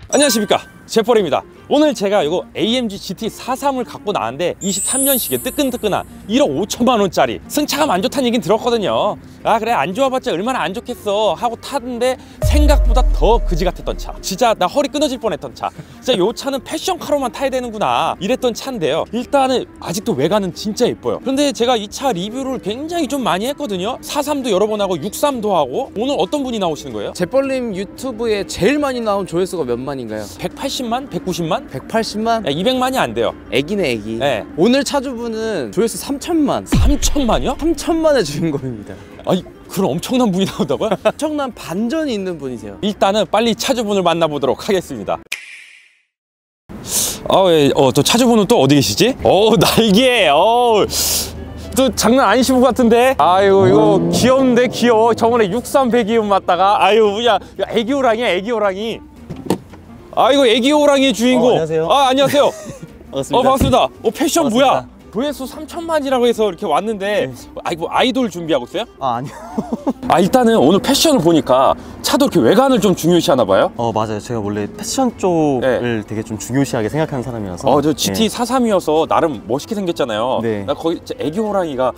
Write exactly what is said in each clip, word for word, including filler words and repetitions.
안녕하십니까, 제펄입니다. 오늘 제가 이거 에이엠지 지티 사십삼을 갖고 나왔는데 이십삼 년식에 뜨끈뜨끈한 일억 오천만 원짜리. 승차감 안 좋다는 얘긴 들었거든요. 아 그래, 안 좋아봤자 얼마나 안 좋겠어 하고 탔는데 생각보다 더 그지 같았던 차. 진짜 나 허리 끊어질 뻔했던 차. 진짜 요 차는 패션카로만 타야 되는구나 이랬던 차인데요. 일단은 아직도 외관은 진짜 예뻐요. 그런데 제가 이 차 리뷰를 굉장히 좀 많이 했거든요. 사십삼도 여러 번 하고 육십삼도 하고. 오늘 어떤 분이 나오시는 거예요? 제펄님 유튜브에 제일 많이 나온 조회수가 몇 만인가요? 백팔십만? 백구십만? 백팔십만? 네, 이백만이 안 돼요. 애기네 애기. 네. 오늘 차주분은 조회수 삼천만. 삼천만이요? 삼천만의 주인공입니다. 아니 그런 엄청난 분이 나온다고요? 엄청난 반전이 있는 분이세요. 일단은 빨리 차주분을 만나보도록 하겠습니다. 아, 예, 어, 또 차주분은 또 어디 계시지? 어, 날개. 어, 또 장난 아니신 것 같은데. 아이고 이거 귀여운데 귀여워. 저번에 육십삼 배기음 맞다가 아유 야 애기 호랑이야, 애기 호랑이. 아이고 애기 호랑이의 주인공. 어, 안녕하세요. 아 안녕하세요. 반갑습니다. 어 반갑습니다. 어 패션 반갑습니다. 뭐야? 조회수 삼천만이라고 해서 이렇게 왔는데 네. 아이고 아이돌 준비하고 있어요? 아 아니요. 아 일단은 오늘 패션을 보니까 차도 이렇게 외관을 좀 중요시 하나 봐요? 어 맞아요. 제가 원래 패션 쪽을 네. 되게 좀 중요시하게 생각하는 사람이라서. 어 저 지티 네. 사십삼이어서 나름 멋있게 생겼잖아요. 네. 나 거기 진짜 애기 호랑이가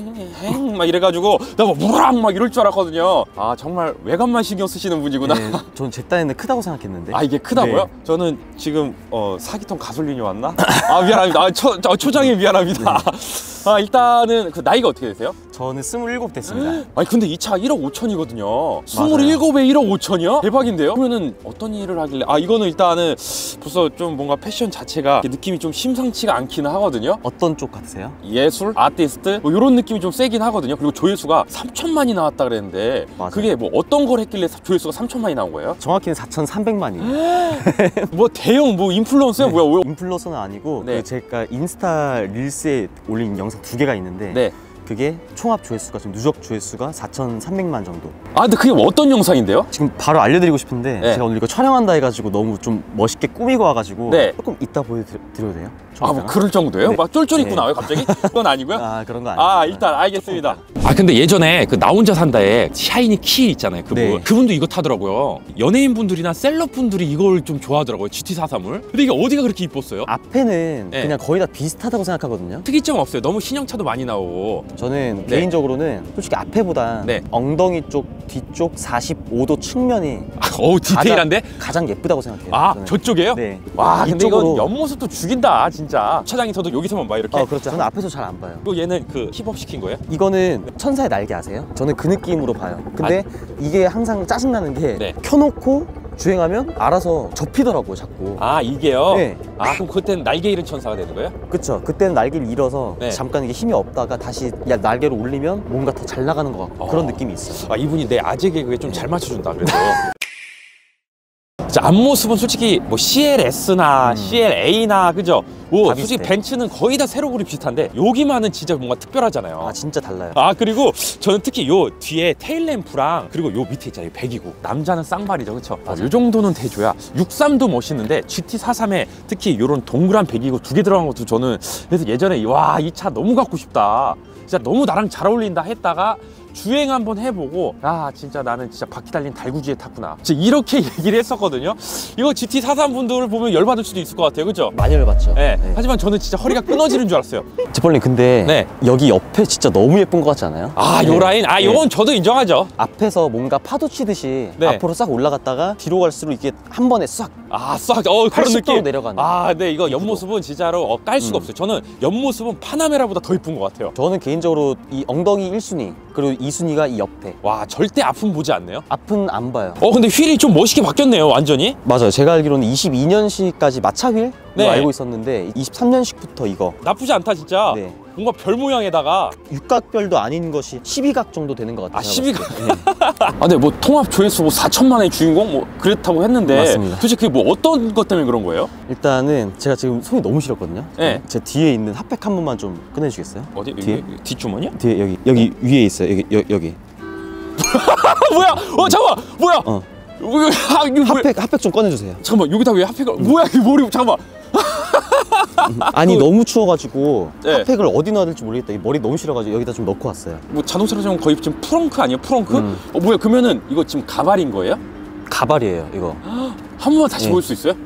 행행 막 이래가지고 나 막 무랑 막 이럴 줄 알았거든요. 아 정말 외관만 신경 쓰시는 분이구나. 네, 전 제 딴에는 크다고 생각했는데. 아 이게 크다고요? 네. 저는 지금 어 사기통 가솔린이 왔나? 아 미안합니다. 아, 초, 저, 초장에 미안합니다. 네. 아 일단은 그 나이가 어떻게 되세요? 저는 스물일곱 됐습니다. 아니 근데 이 차 일억 오천이거든요. 스물일곱에 일억 오천이요? 대박인데요? 그러면은 어떤 일을 하길래 아 이거는 일단은 벌써 좀 뭔가 패션 자체가 느낌이 좀 심상치가 않기는 하거든요. 어떤 쪽 같으세요? 예술, 아티스트 뭐 이런 느낌이 좀 세긴 하거든요. 그리고 조회수가 삼천만이 나왔다 그랬는데 맞아요. 그게 뭐 어떤 걸 했길래 조회수가 삼천만이 나온 거예요? 정확히는 사천삼백만이에요. 뭐 대형 뭐 인플루언서야? 네. 뭐야? 인플루언서는 아니고 네. 그 제가 인스타 릴스에 올린 영상 두 개가 있는데 네. 그게 총합 조회수가 지금 누적 조회수가 사천삼백만 정도. 아 근데 그게 어떤 영상인데요? 지금 바로 알려드리고 싶은데 네. 제가 오늘 이거 촬영한다 해가지고 너무 좀 멋있게 꾸미고 와가지고 네. 조금 이따 보여드려도 돼요? 아 뭐 그럴 정도예요? 네. 막 쫄쫄 입고 네. 나와요 갑자기? 그건 아니고요? 아 그런 거 아니에요. 아 일단 알겠습니다. 아 근데 예전에 그 나 혼자 산다에 샤이니 키 있잖아요, 그분. 네. 그분도 이거 타더라고요. 연예인 분들이나 셀럽 분들이 이걸 좀 좋아하더라고요, 지티 사십삼을. 근데 이게 어디가 그렇게 이뻤어요? 앞에는 네. 그냥 거의 다 비슷하다고 생각하거든요. 특이점 없어요. 너무 신형차도 많이 나오고. 저는 네. 개인적으로는 솔직히 앞에보다 네. 엉덩이 쪽 뒤쪽 사십오 도 측면이 아, 어우 디테일한데? 가장, 가장 예쁘다고 생각해요. 아 저는. 저쪽에요? 네. 와 근데 이쪽으로- 이건 옆모습도 죽인다 진짜. 차장에서도 여기서만 봐 이렇게. 어 그렇죠. 저는 앞에서 잘 안 봐요. 그리고 얘는 그 힙업 시킨 거예요? 이거는 천사의 날개 아세요? 저는 그 느낌으로 봐요. 근데 이게 항상 짜증나는 게 네. 켜놓고 주행하면 알아서 접히더라고요 자꾸. 아 이게요? 네. 아 그럼 그때는 날개 잃은 천사가 되는 거예요? 그쵸. 그때는 날개를 잃어서 네. 잠깐 이게 힘이 없다가 다시 야 날개로 올리면 뭔가 더 잘 나가는 것 같고 어. 그런 느낌이 있어요. 아 이분이 내 아재 개그에 좀 잘 맞춰준다 그래서. 자, 앞모습은 솔직히 뭐 씨엘에스나 음. 씨엘에이나 그죠? 뭐 다 솔직히 비슷해. 벤츠는 거의 다 세로 그립 비슷한데 여기만은 진짜 뭔가 특별하잖아요. 아 진짜 달라요. 아 그리고 저는 특히 요 뒤에 테일램프랑 그리고 요 밑에 있잖아요, 배기구. 남자는 쌍발이죠, 그쵸? 아, 요 정도는 돼줘야. 육십삼도 멋있는데 지티 사십삼에 특히 요런 동그란 배기구 두 개 들어간 것도 저는 그래서 예전에 와 이 차 너무 갖고 싶다, 진짜 너무 나랑 잘 어울린다 했다가 주행 한번 해보고 아 진짜 나는 진짜 바퀴 달린 달구지에 탔구나, 진짜 이렇게 얘기를 했었거든요. 이거 지티 사십삼 분들을 보면 열받을 수도 있을 것 같아요, 그죠? 많이 열받죠. 네. 네. 하지만 저는 진짜 허리가 끊어지는 줄 알았어요. 제펄님 근데 네. 여기 옆에 진짜 너무 예쁜 것 같지 않아요? 아, 요 네. 라인? 아, 요건 네. 저도 인정하죠. 앞에서 뭔가 파도 치듯이 네. 앞으로 싹 올라갔다가 뒤로 갈수록 이게 한 번에 싹 아, 싹, 어, 그런 팔십 도로 느낌. 내려가는. 아, 네, 이거 옆모습은 진짜로 어, 깔 수가 음. 없어요. 저는 옆모습은 파나메라보다 더 이쁜 것 같아요. 저는 개인적으로 이 엉덩이 일 순위 그리고 이 순위가 이 옆에. 와, 절대 아픔 보지 않네요. 앞은 안 봐요. 어, 근데 휠이 좀 멋있게 바뀌었네요, 완전히. 맞아요. 제가 알기로는 이십이 년식까지 마차 휠로 네. 알고 있었는데 이십삼 년식부터 이거. 나쁘지 않다, 진짜. 네. 뭔가 별 모양에다가. 육각별도 아닌 것이 십이 각 정도 되는 것 같아요. 아, 십이 각. 네. 아, 근데 뭐 통합 조회수 뭐 사천만의 주인공 뭐 그렇다고 했는데. 맞습니다. 도대체 그게 뭐 어떤 것 때문에 그런 거예요? 일단은 제가 지금 손이 너무 시렸거든요. 네. 제 뒤에 있는 핫팩 한 번만 좀 꺼내주시겠어요? 어디? 뒤에? 여기, 뒷주머니야? 뒤에 여기 여기 위에 있어요. 여기 여, 여기. 아, 뭐야? 어, 잠깐만! 뭐야? 어. 어, 아, 이거 뭐야? 핫팩 핫팩 좀 꺼내주세요. 잠깐만, 여기다 왜 핫팩을. 뭐야, 이 머리. 잠깐만. 아니 그- 너무 추워가지고 네. 핫팩을 어디 넣어야 될지 모르겠다. 이 머리 너무 싫어가지고 여기다 좀 넣고 왔어요. 뭐 자동차로 지금 거의 지금 프렁크 아니에요? 프렁크? 음. 어 뭐야, 그러면은 이거 지금 가발인 거예요? 가발이에요 이거. 한 번만 다시 네. 보일 수 있어요?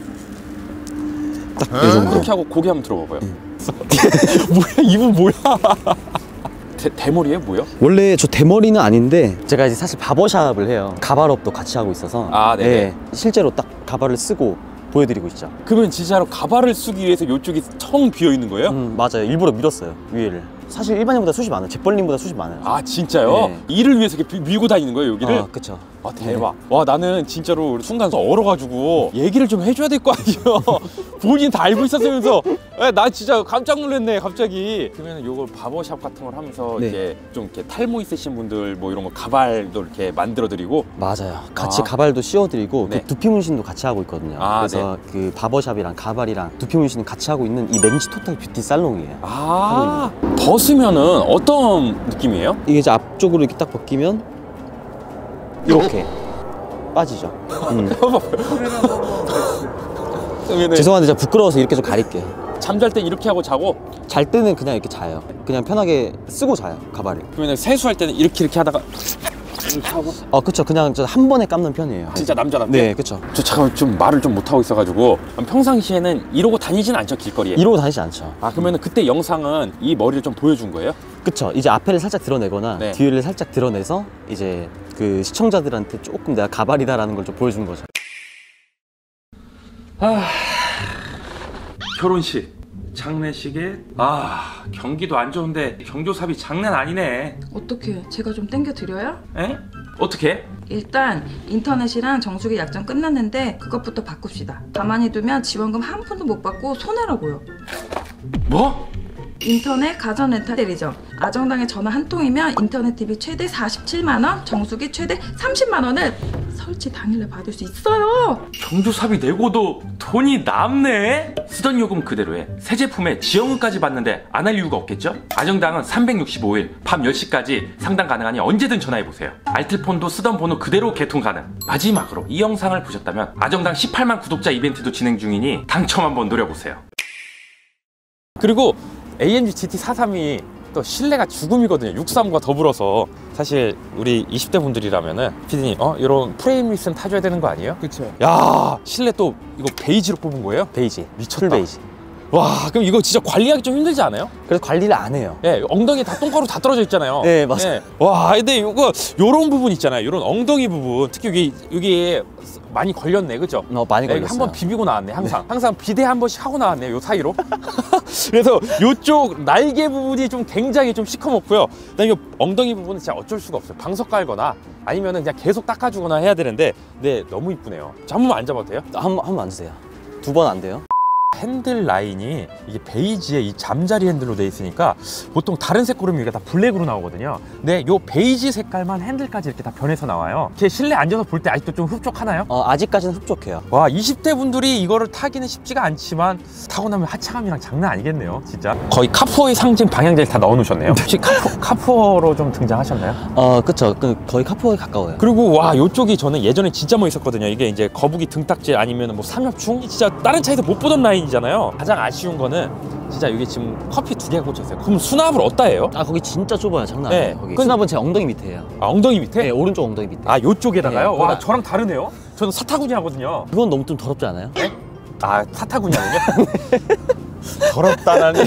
딱 이 정도. 이렇게 하고 고개 한번 들어봐봐요. 뭐야 이분 뭐야? 대, 대머리에 뭐야? 원래 저 대머리는 아닌데 제가 이제 사실 바버샵을 해요. 가발업도 같이 하고 있어서 아, 네네. 예, 실제로 딱 가발을 쓰고 보여드리고 있죠. 그러면 진짜로 가발을 쓰기 위해서 이쪽이 텅 비어 있는 거예요? 음, 맞아요. 일부러 밀었어요 위에를. 사실 일반인보다 숱이 많아요. 재벌님보다 숱이 많아요. 아 진짜요? 네. 일을 위해서 이렇게 밀고 다니는 거예요 여기를? 아, 그쵸. 아 대박. 와 나는 진짜로 순간 얼어가지고 얘기를 좀 해줘야 될 거 아니에요. 본인 다 알고 있었으면서 야, 나 진짜 깜짝 놀랐네 갑자기. 그러면 요걸 바버샵 같은 걸 하면서 네. 이제 좀 이렇게 탈모 있으신 분들 뭐 이런 거 가발도 이렇게 만들어드리고. 맞아요. 같이 아. 가발도 씌워드리고 네. 그 두피 문신도 같이 하고 있거든요. 아, 그래서 그 바버샵이랑 가발이랑 두피 문신 같이 하고 있는 이 멘지 토탈 뷰티 살롱이에요. 아 벗으면은 어떤 느낌이에요? 이게 이제 앞쪽으로 이렇게 딱 벗기면 이렇게 빠지죠. 음. 그러면은 죄송한데 제가 부끄러워서 이렇게 좀 가릴게요. 잠잘 땐 이렇게 하고 자고 잘 때는 그냥 이렇게 자요. 그냥 편하게 쓰고 자요 가발을. 그러면 세수할 때는 이렇게 이렇게 하다가 이렇게 하고. 어 그쵸. 그냥 저 한 번에 감는 편이에요. 진짜 남자답게? 네 그쵸. 저 잠깐 좀 말을 좀 못하고 있어가지고 평상시에는 이러고 다니진 않죠 길거리에? 이러고 다니지 않죠. 아 그러면 그때 영상은 이 머리를 좀 보여준 거예요? 그쵸. 이제 앞에를 살짝 드러내거나 네. 뒤를 살짝 드러내서 이제 그 시청자들한테 조금 내가 가발이다라는 걸 좀 보여준 거죠. 아 결혼식 장례식에 아 경기도 안 좋은데 경조사비 장난 아니네. 어떻게 제가 좀 땡겨 드려요? 에? 어떻게? 일단 인터넷이랑 정수기 약정 끝났는데 그것부터 바꿉시다. 가만히 두면 지원금 한 푼도 못 받고 손해라고요. 뭐? 인터넷 가전 렌탈 대리점 아정당에 전화 한 통이면 인터넷 티비 최대 사십칠만 원, 정수기 최대 삼십만 원을 설치 당일날 받을 수 있어요. 경조사비 내고도 돈이 남네? 쓰던 요금 그대로 해. 새 제품에 지원금까지 받는데 안 할 이유가 없겠죠? 아정당은 삼백육십오 일 밤 열 시까지 상담 가능하니 언제든 전화해보세요. 알뜰폰도 쓰던 번호 그대로 개통 가능. 마지막으로 이 영상을 보셨다면 아정당 십팔만 구독자 이벤트도 진행 중이니 당첨 한번 노려보세요. 그리고 에이엠지 지티 사십삼이 또 실내가 죽음이거든요. 육십삼과 더불어서. 사실 우리 이십 대 분들이라면은 피디님 어 이런 프레임리스는 타줘야 되는 거 아니에요? 그쵸. 야 실내 또 이거 베이지로 뽑은 거예요? 베이지. 미쳤다. 풀 베이지. 와 그럼 이거 진짜 관리하기 좀 힘들지 않아요? 그래서 관리를 안 해요. 예, 엉덩이에 다 똥가루 다 떨어져 있잖아요. 네, 맞아요. 예. 와, 근데 이거 요런 부분 있잖아요. 요런 엉덩이 부분. 특히 여기 여기 많이 걸렸네. 그죠? 어, 많이 네, 걸렸어요. 한번 비비고 나왔네. 항상. 항상 비대 한 번씩 하고 나왔네요. 요 사이로. 그래서 요쪽 날개 부분이 좀 굉장히 좀 시커멓고요. 그다음에 요 엉덩이 부분은 진짜 어쩔 수가 없어요. 방석 깔거나 아니면은 그냥 계속 닦아주거나 해야 되는데 네, 너무 이쁘네요. 자, 한 번만 앉아봐도 돼요? 한 번, 한 번 앉으세요. 두 번 안 돼요? 핸들 라인이 이게 베이지에 이 잠자리 핸들로 돼 있으니까 보통 다른 색 고르면 이게 다 블랙으로 나오거든요. 근데 요 베이지 색깔만 핸들까지 이렇게 다 변해서 나와요. 제 실내 앉아서 볼 때 아직도 좀 흡족하나요? 어, 아직까지는 흡족해요. 와 이십 대 분들이 이거를 타기는 쉽지가 않지만 타고 나면 하체감이랑 장난 아니겠네요 진짜. 거의 카푸어의 상징 방향제를 다 넣어 놓으셨네요. 혹시 카푸, 카푸어로 좀 등장하셨나요? 어, 그쵸. 그 거의 카푸어에 가까워요. 그리고 와 요쪽이 저는 예전에 진짜 멋있었거든요. 이게 이제 거북이 등딱지 아니면 뭐 삼엽충 진짜 다른 차에서 못 보던 라인이잖아요. 가장 아쉬운 거는 진짜 여기 지금 커피 두 개가 꽂혀 있어요. 그럼 수납을 어디다 해요? 아, 거기 진짜 좁아요. 장난 네. 아니에요. 거기. 그건- 수납은 제 엉덩이 밑에예요. 아 엉덩이 밑에? 네, 오른쪽 엉덩이 밑에. 아 요쪽에다가요? 네, 와 거기다. 저랑 다르네요. 저는 사타구니 하거든요. 그건 너무 좀 더럽지 않아요? 아 사타구니 하군요? 더럽다라니.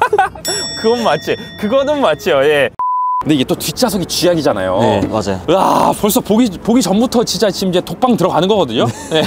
그건 맞지. 그거는 맞죠. 예. 근데 이게 또 뒷좌석이 쥐약이잖아요. 네, 맞아요. 와 벌써 보기 보기 전부터 진짜 지금 이제 독방 들어가는 거거든요. 네.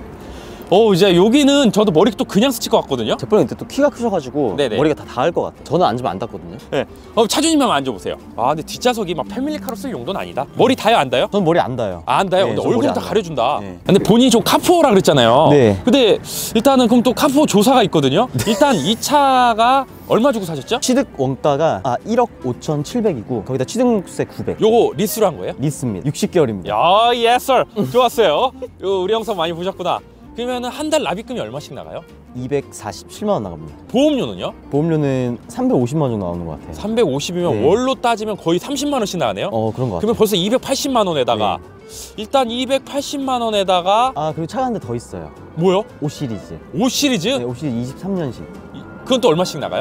어 이제 여기는 저도 머리 또 그냥 스칠 것 같거든요. 제프님 근데 또 키가 크셔가지고 네네. 머리가 다 닿을 것 같아요. 저는 앉으면 안 닿거든요. 네. 어 차주님 한번 앉아보세요. 아 근데 뒷좌석이 막 패밀리카로 쓸 용도는 아니다. 머리 닿아요 안 닿아요? 저는 머리 안 닿아요. 아, 안 닿아요? 네, 근데 저 머리 얼굴 안 다 닿아요. 가려준다. 네. 근데 본인이 좀 카푸어라 그랬잖아요. 네. 근데 일단은 그럼 또 카푸어 조사가 있거든요. 일단 이 차가 얼마 주고 사셨죠? 취득 원가가 아, 일억 오천칠백이고 거기다 취득세 구백. 요거 리스로 한 거예요? 리스입니다. 육십 개월입니다. 야, 예스, 좋았어요. 요 우리 영상 많이 보셨구나. 그러면은 한 달 납입금이 얼마씩 나가요? 이백사십칠만 원 나갑니다. 보험료는요? 보험료는 삼백오십만 원 정도 나오는 것 같아요. 삼백오십이면 네. 월로 따지면 거의 삼십만 원씩 나가네요. 어, 그런 것 같아요. 그러면 벌써 이백팔십만 원에다가 일단 이백팔십만 원에다가 아, 그리고 차가 한 대 더 있어요. 뭐요? 오 시리즈. 오 시리즈? 네, 오 시리즈 이십삼 년식. 그건 또 얼마씩 나가요?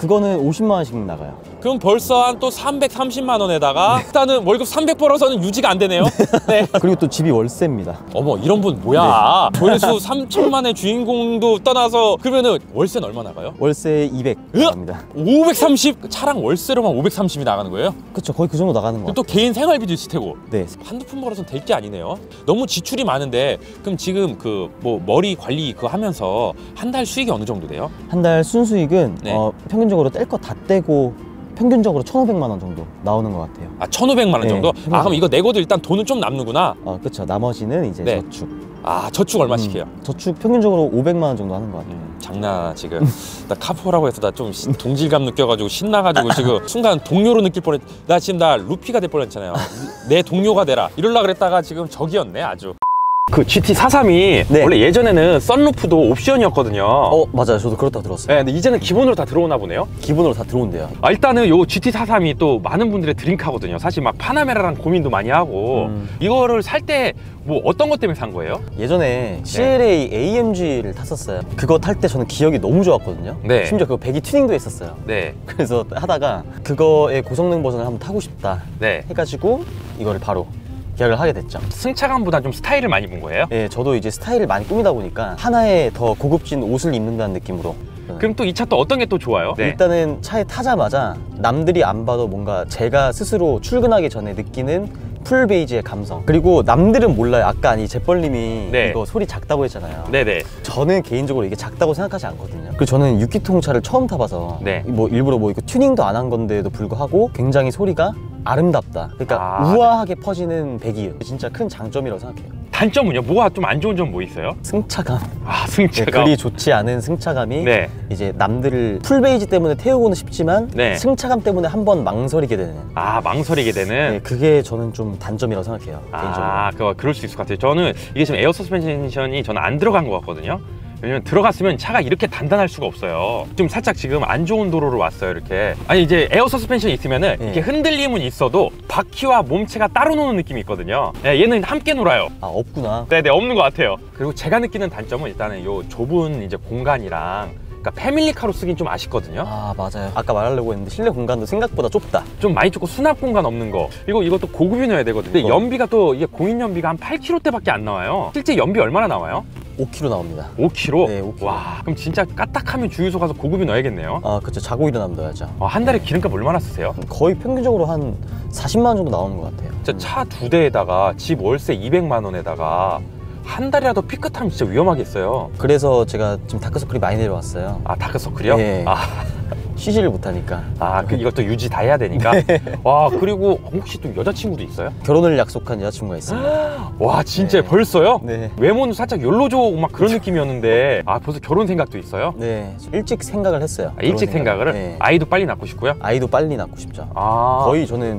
그거는 오십만 원씩 나가요. 그럼 벌써 한 또 삼백삼십만 원에다가 일단은 월급 삼백 벌어서는 유지가 안 되네요. 네. 그리고 또 집이 월세입니다. 어머, 이런 분 뭐야? 조회수 삼천만의 주인공도 떠나서 그러면은 월세는 얼마 나가요? 월세 이백 나갑니다. 오백삼십? 차랑 월세로만 오백삼십이 나가는 거예요? 그쵸, 거의 그 정도 나가는 거. 또 개인 생활비도 있을 테고. 네. 한두 푼 벌어서는 될 게 아니네요. 너무 지출이 많은데 그럼 지금 그 뭐 머리 관리 그거 하면서 한 달 수익이 어느 정도 돼요? 한 달 순수익은 네. 어, 평균적으로 뗄 거 다 떼고 평균적으로 천오백만 원 정도 나오는 것 같아요. 아, 천오백만 원 네, 정도? 평균. 아, 그럼 이거 내고도 일단 돈은 좀 남는구나. 어, 그쵸. 나머지는 이제 네. 저축. 아, 저축 얼마씩 음, 해요? 저축 평균적으로 오백만 원 정도 하는 것 같아요. 음, 장난하나 지금. 나 카포라고 해서 나 좀 동질감 느껴가지고 신나가지고 지금 순간 동료로 느낄 뻔했. 나 지금 나 루피가 될 뻔했잖아요. 내 동료가 되라 이럴라 그랬다가 지금 적이었네 아주. 그 지티 사십삼이 네. 원래 예전에는 썬루프도 옵션이었거든요. 어, 맞아요. 저도 그렇다 들었어요. 네, 근데 이제는 기본으로 다 들어오나 보네요. 기본으로 다 들어온대요. 아, 일단은 요 지티 사십삼이 또 많은 분들의 드림카거든요. 사실 막 파나메라랑 고민도 많이 하고 음. 이거를 살 때 뭐 어떤 것 때문에 산 거예요? 예전에 씨엘에이 에이엠지를 탔었어요. 그거 탈 때 저는 기억이 너무 좋았거든요. 네. 심지어 그거 배기 튜닝도 했었어요. 네, 그래서 하다가 그거의 고성능 버전을 한번 타고 싶다 네. 해가지고 이거를 바로 계약을 하게 됐죠. 승차감보다 좀 스타일을 많이 본 거예요? 예, 저도 이제 스타일을 많이 꾸미다 보니까 하나의 더 고급진 옷을 입는다는 느낌으로. 그럼 또 이 차 또 어떤 게 또 좋아요? 네. 일단은 차에 타자마자 남들이 안 봐도 뭔가 제가 스스로 출근하기 전에 느끼는 풀 베이지의 감성. 그리고 남들은 몰라요. 아까 아니 재벌님이 네. 이거 소리 작다고 했잖아요. 네네. 저는 개인적으로 이게 작다고 생각하지 않거든요. 그리고 저는 육 기통 차를 처음 타봐서 네. 뭐 일부러 뭐 이거 튜닝도 안 한 건데도 불구하고 굉장히 소리가 아름답다. 그러니까 아, 우아하게 퍼지는 배기음. 진짜 큰 장점이라고 생각해요. 단점은요? 뭐가 좀 안 좋은 점 뭐 있어요? 승차감. 아, 네, 승차감. 그리 좋지 않은 승차감이 네. 이제 남들을 풀 베이지 때문에 태우고는 싶지만 네. 승차감 때문에 한번 망설이게 되는. 아, 망설이게 되는. 네, 그게 저는 좀 단점이라고 생각해요. 개인적으로. 아, 그거 그럴 수 있을 것 같아요. 저는 이게 지금 에어 서스펜션이 저는 안 들어간 것 같거든요. 왜냐면 들어갔으면 차가 이렇게 단단할 수가 없어요. 좀 살짝 지금 안 좋은 도로로 왔어요, 이렇게. 아니, 이제 에어 서스펜션이 있으면은 네. 이렇게 흔들림은 있어도 바퀴와 몸체가 따로 노는 느낌이 있거든요. 네, 얘는 함께 놀아요. 아, 없구나. 네네, 없는 것 같아요. 그리고 제가 느끼는 단점은 일단은 요 좁은 이제 공간이랑, 그러니까 패밀리카로 쓰긴 좀 아쉽거든요. 아, 맞아요. 아까 말하려고 했는데 실내 공간도 생각보다 좁다. 좀 많이 좁고 수납 공간 없는 거. 그리고 이것도 고급이 넣어야 되거든요. 근데 어. 연비가 또 이게 공인 연비가 한 팔 킬로미터대밖에 안 나와요. 실제 연비 얼마나 나와요? 오 킬로미터 나옵니다. 오 킬로미터? 네, 오 킬로미터. 와, 그럼 진짜 까딱하면 주유소 가서 고급이 넣어야겠네요. 아, 그쵸. 자고 일어나면 넣어야죠. 어, 한 달에 기름값 얼마나 쓰세요? 거의 평균적으로 한 사십만 원 정도 나오는 것 같아요. 진짜 차 두 대에다가 집 월세 이백만 원에다가 한 달이라도 피크타면 진짜 위험하겠어요. 그래서 제가 지금 다크서클이 많이 내려왔어요. 아, 다크서클이요? 네. 아, 쉬지를 못하니까. 아, 그 이것도 유지 다 해야 되니까. 와, 그리고 혹시 또 여자친구도 있어요? 결혼을 약속한 여자친구가 있습니다. 와, 진짜 네. 벌써요? 네. 외모는 살짝 욜로족 막 그런 느낌이었는데 아, 벌써 결혼 생각도 있어요? 네. 일찍 생각을 했어요. 아, 일찍 결혼 생각. 생각을? 네. 아이도 빨리 낳고 싶고요? 아이도 빨리 낳고 싶죠. 아, 거의 저는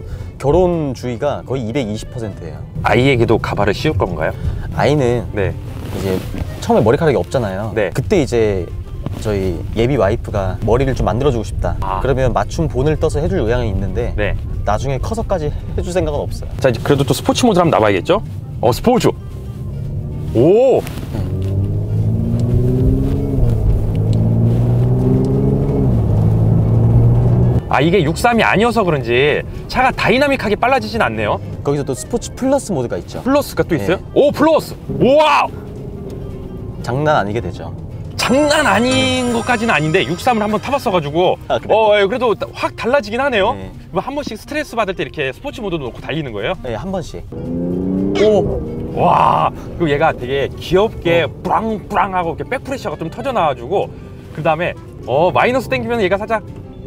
결혼주의가 거의 이백이십 퍼센트예요. 아이에게도 가발을 씌울 건가요? 아이는 네. 이제 처음에 머리카락이 없잖아요. 네. 그때 이제 저희 예비 와이프가 머리를 좀 만들어주고 싶다. 아. 그러면 맞춤 본을 떠서 해줄 의향이 있는데 네. 나중에 커서까지 해줄 생각은 없어요. 자, 이제 그래도 또 스포츠 모드로 한번 나와야겠죠? 어, 스포츠! 오! 아, 이게 육십삼이 아니어서 그런지 차가 다이나믹하게 빨라지진 않네요. 거기서 또 스포츠 플러스 모드가 있죠. 플러스가 또 있어요? 네. 오, 플러스! 우와! 장난 아니게 되죠. 장난 아닌 것까지는 아닌데 육십삼을 한번 타봤어가지고 아, 그래요? 어, 예, 그래도 확 달라지긴 하네요. 네. 그럼 한 번씩 스트레스 받을 때 이렇게 스포츠 모드 놓고 달리는 거예요? 네, 한 번씩. 오! 와! 그리고 얘가 되게 귀엽게 뿌랑뿌랑 하고 이렇게 백프레셔가 좀 터져 나와가지고 그 다음에 어, 마이너스 땡기면 얘가 살짝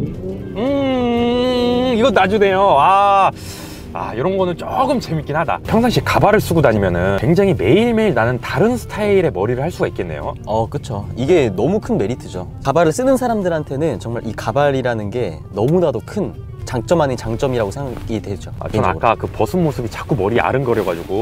음, 이거 놔주네요. 아. 아, 이런 거는 조금 재밌긴 하다. 평상시에 가발을 쓰고 다니면은 굉장히 매일매일 나는 다른 스타일의 머리를 할 수가 있겠네요. 어, 그쵸. 이게 너무 큰 메리트죠. 가발을 쓰는 사람들한테는 정말 이 가발이라는 게 너무나도 큰 장점 아닌 장점이라고 생각이 되죠. 아, 전 개인적으로. 아까 그 벗은 모습이 자꾸 머리 아른거려가지고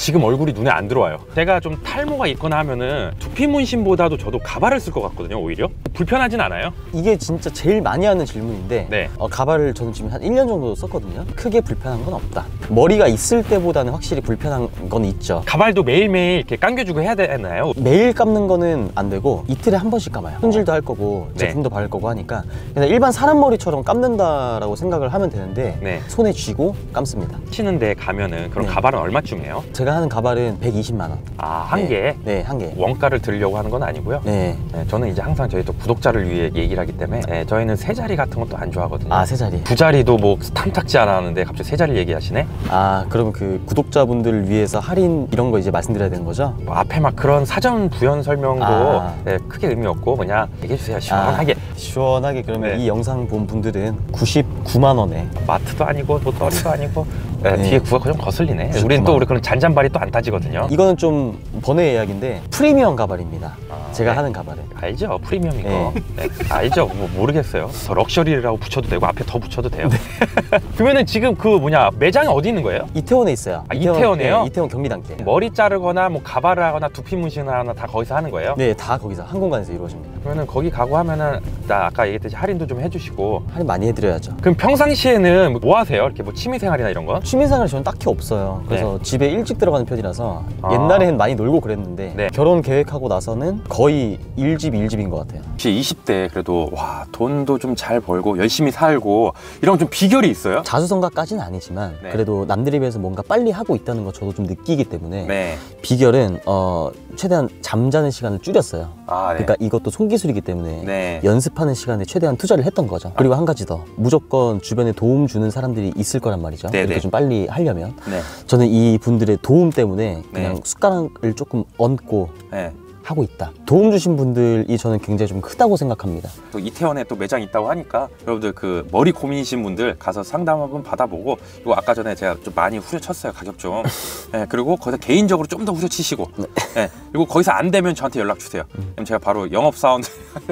지금 얼굴이 눈에 안 들어와요. 제가 좀 탈모가 있거나 하면은 두피 문신보다도 저도 가발을 쓸 것 같거든요. 오히려 불편하진 않아요. 이게 진짜 제일 많이 하는 질문인데 네. 어, 가발을 저는 지금 한 일 년 정도 썼거든요. 크게 불편한 건 없다. 머리가 있을 때보다는 확실히 불편한 건 있죠. 가발도 매일매일 이렇게 감겨주고 해야 되나요? 매일 감는 거는 안 되고 이틀에 한 번씩 감아요. 손질도 할 거고 네. 제품도 바를 거고 하니까 그냥 일반 사람 머리처럼 감는다라고 생각을 하면 되는데 네. 손에 쥐고 감습니다. 치는데 가면은 그럼 네. 가발은 얼마쯤 해요? 제가 하는 가발은 백이십만 원. 아, 한 네. 개? 네, 한 개. 원가를 들려고 하는 건 아니고요. 네. 네, 저는 이제 항상 저희 또 구독자를 위해 얘기를 하기 때문에 네, 저희는 세 자리 같은 것도 안 좋아하거든요. 아, 세 자리. 두 자리도 뭐 탐탁지 않았는데 갑자기 세 자리 얘기하시네? 아, 그럼 그 구독자분들을 위해서 할인 이런 거 이제 말씀드려야 되는 거죠? 뭐 앞에 막 그런 사전 부연 설명도 아. 네, 크게 의미 없고 그냥 얘기해주세요. 시원하게. 아, 시원하게 그러면 네. 이 영상 본 분들은 구십구만 원에 마트도 아니고 또 떨이도 아니고 네, 네. 뒤에 구가 좀 거슬리네. 구십구만 우리는 또 원. 우리 그런 잔잔발이 또 안 타지거든요. 이거는 좀 번외 이야기인데 프리미엄 가발입니다. 아, 제가 네. 하는 가발은. 알죠? 프리미엄 이거. 네. 네, 알죠? 뭐 모르겠어요. 더 럭셔리라고 붙여도 되고 앞에 더 붙여도 돼요. 네. 그러면은 지금 그 뭐냐 매장이 어디 있는 거예요? 이태원에 있어요. 아, 이태원에요? 네, 이태원 경리단길. 머리 자르거나 뭐 가발을 하거나 두피 문신을 하거나 다 거기서 하는 거예요? 네, 다 거기서 한 공간에서 이루어집니다. 그러면은 거기 가고 하면은 나 아까 얘기했듯이 할인도 좀 해주시고. 할인 많이 해드려야죠. 그럼 평상시에는 뭐 하세요? 이렇게 뭐 취미생활이나 이런 건? 취미생활이 저는 딱히 없어요. 그래서 네. 집에 일찍 들어가는 편이라서 아. 옛날엔 많이 놀고 그랬는데 네. 결혼 계획하고 나서는 거의 일집 일집인 것 같아요. 혹시 이십 대 그래도 와 돈도 좀 잘 벌고 열심히 살고 이런 좀 비결이 있어요? 자수성가까지는 아니지만 네. 그래도 남들에 비해서 뭔가 빨리 하고 있다는 거 저도 좀 느끼기 때문에 네. 비결은 어, 최대한 잠자는 시간을 줄였어요. 아, 네. 그러니까 이것도 손기술이기 때문에 네. 연습하는 시간에 최대한 투자를 했던 거죠. 그리고 한 가지 더 무조건 주변에 도움 주는 사람들이 있을 거란 말이죠. 네네. 이렇게 좀 빨리 하려면 네. 저는 이 분들의 도움 때문에 그냥 네. 숟가락을 조금 얹고 네. 하고 있다. 도움 주신 분들이 저는 굉장히 좀 크다고 생각합니다. 또 이태원에 또 매장 있다고 하니까 여러분들 그 머리 고민이신 분들 가서 상담 한번 받아보고 그리고 아까 전에 제가 좀 많이 후려쳤어요 가격 좀. 네, 그리고 거기서 개인적으로 좀 더 후려치시고 네. 네, 그리고 거기서 안 되면 저한테 연락 주세요. 그럼 제가 바로 영업사원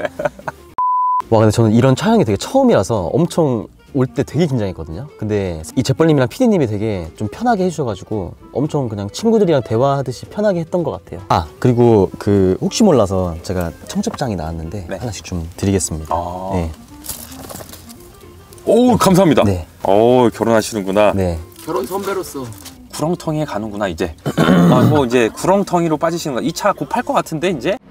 와, 근데 저는 이런 촬영이 되게 처음이라서 엄청 올 때 되게 긴장했거든요. 근데 이 재벌님이랑 피디님이 되게 좀 편하게 해주셔가지고 엄청 그냥 친구들이랑 대화하듯이 편하게 했던 것 같아요. 아, 그리고 그 혹시 몰라서 제가 청첩장이 나왔는데 네. 하나씩 좀 드리겠습니다. 아. 네. 오 감사합니다. 네. 오 결혼하시는구나. 네. 결혼 선배로서 구렁텅이에 가는구나 이제. 아, 뭐 이제 구렁텅이로 빠지시는 거. 이 차 곧 팔 것 같은데 이제.